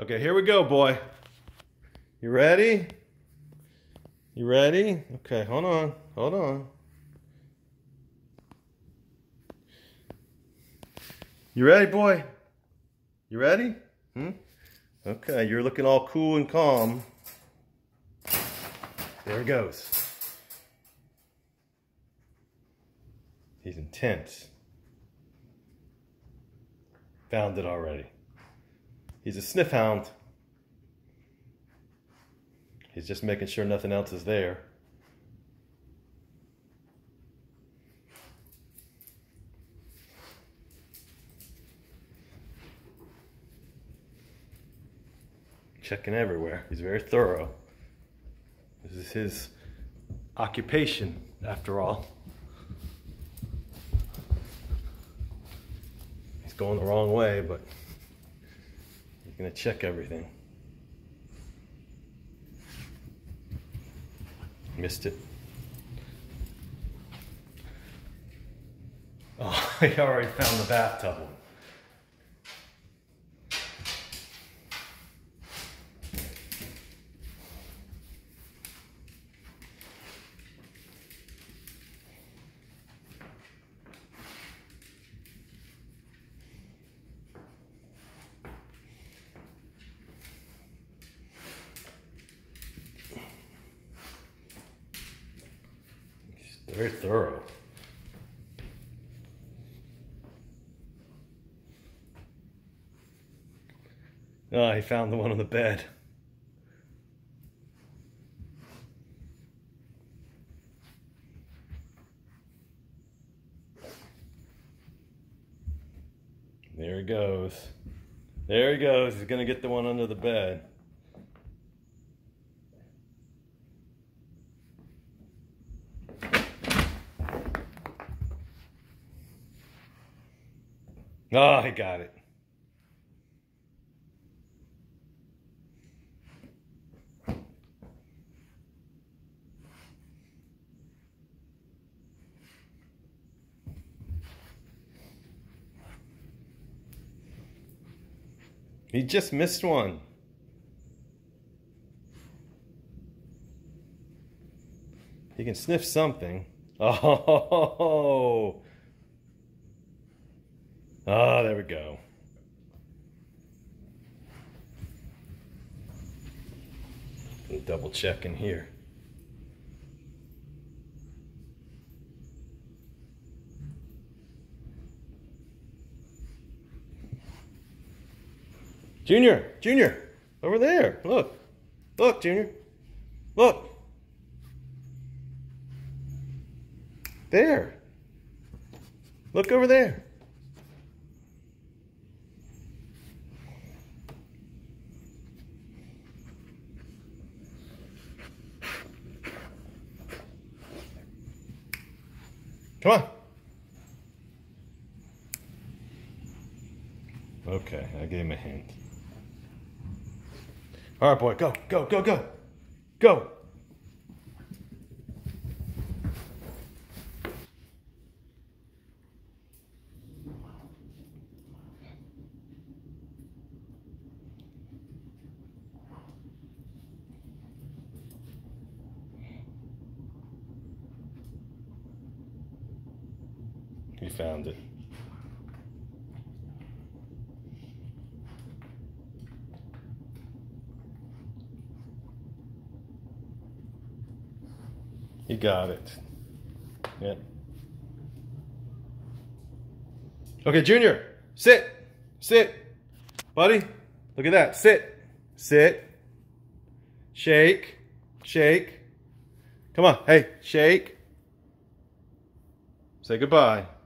Okay, here we go, boy. You ready? You ready? Okay, hold on. Hold on. You ready, boy? You ready? Okay, you're looking all cool and calm. There it goes. He's intense. Found it already. He's a sniff hound. He's just making sure nothing else is there. Checking everywhere. He's very thorough. This is his occupation, after all. He's going the wrong way, but he's gonna check everything. Missed it. Oh, he already found the bathtub one. Very thorough. Oh, he found the one on the bed. There he goes. There he goes. He's gonna get the one under the bed. Oh, he got it. He just missed one. He can sniff something. Oh. Oh, there we go. Double check in here. Junior, over there. Look, Junior. Look. There. Look over there. Come on. Okay, I gave him a hint. All right, boy, go. Go. He found it. He got it. Yeah. Okay, Junior, sit. Buddy, look at that. Sit. Shake. Come on, hey, shake. Say goodbye.